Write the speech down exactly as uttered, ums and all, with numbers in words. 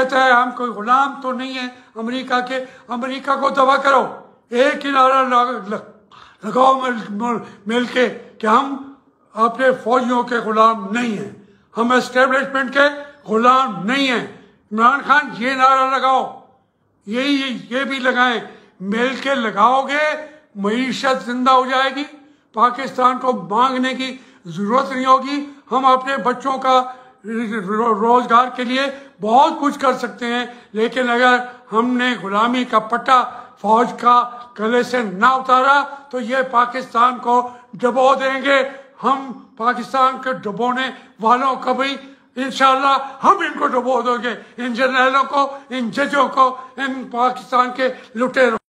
कहता है हम कोई गुलाम तो नहीं है अमेरिका के, अमेरिका को दबा करो, एक ही नारा लगाओ मिल, मिल के कि हम अपने फौजियों के गुलाम नहीं हैं, हम एस्टेब्लिशमेंट के गुलाम नहीं हैं। इमरान खान ये नारा लगाओ, यही ये भी लगाएं, मिल के लगाओगे मईशत जिंदा हो जाएगी, पाकिस्तान को मांगने की जरूरत नहीं होगी। हम अपने बच्चों का रोजगार के लिए बहुत कुछ कर सकते हैं, लेकिन अगर हमने गुलामी का पट्टा फौज का गले से ना उतारा तो ये पाकिस्तान को डुबो देंगे। हम पाकिस्तान के डुबोने वालों को भी इंशाल्लाह हम इनको डुबो देंगे, इन जर्नलों को, इन जजों को, इन पाकिस्तान के लुटेरों।